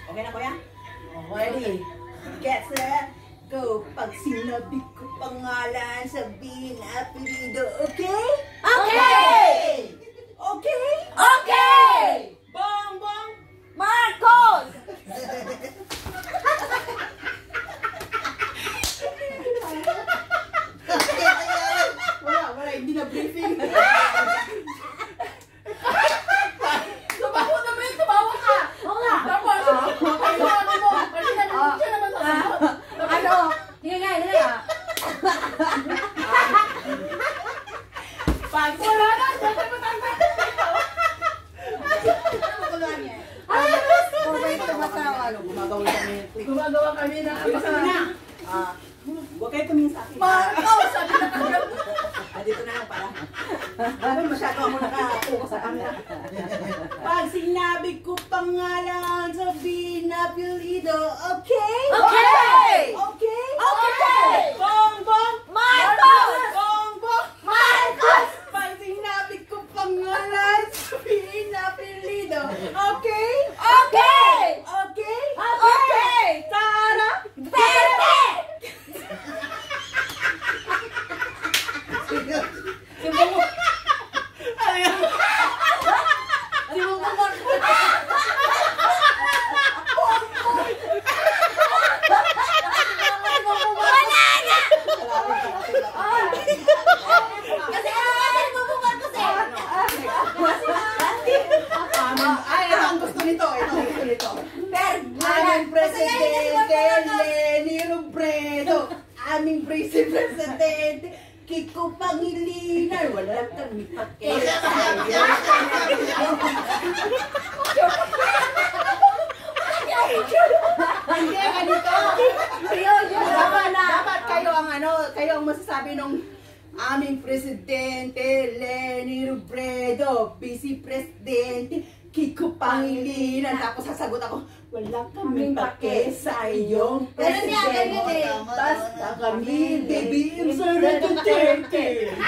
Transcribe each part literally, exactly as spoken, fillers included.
Okay na, kuya? Ready? Get set, go. Pag sinabi ko pangalan, sabihin apelido, okay? Okay! Okay? Okay! Bongbong Marcos! Wala, wala, hindi na briefing. Tumawa naman, tumawa ka! Oo nga! Tapos, ano ano mo? Kasi na siya naman sa ano? Hindi nga, hindi nga. Pag Wala na, siya na matanda. ano mo ko lang yan? Mabait tumatawa. Ano, gumagawa kami. Gumagawa kami na Basta na. Ah, huwag kayo tumingin sa akin. Marcos! Sabi na kagad. Ah, dito na lang pala. Ano, masyado ako naka-focus sa camera. Pag sinabi ko pangalan, sabihin apelido, okay? Okay! Okay? Okay! Bongbong Marcos! Bongbong Marcos! Pag sinabi ko pangalan, sabihin apelido, okay? Okay! Okay? Okay! Tara! Pete! Sumbong mo. Ano yan? Sumbong mo, Marcos! Kasi ano mo Marcos eh? Ay, ito ang gusto nito. Ito ang gusto nito. Per, Aming Presidente Leni Robredo. Aming Vice Presidente Kiko Pangilinan. Wala kami pakialam. Hindi, ganito. Dapat, dapat kayo ang ano, kayo ang masasabi nung aming Presidente Leni Robredo, Vice Presidente Kiko Pangilinan. Tapos sasagot ako, wala kaming pake sa iyong Ganun yan, ganun Presidente. eh. Basta kami, baby, insert Duterte.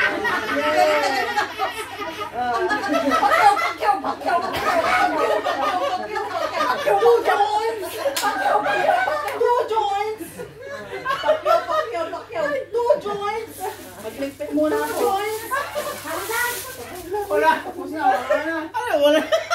Pakyaw, pakyaw, pakyaw, pakyaw. Pakyaw Jones! Pakyaw, pakyaw, pakyaw Jones! Pakyaw, pakyaw, pakyaw, two Jones! Mag-respect muna ako. Wala. Tapos na, wala na. Ano, wala.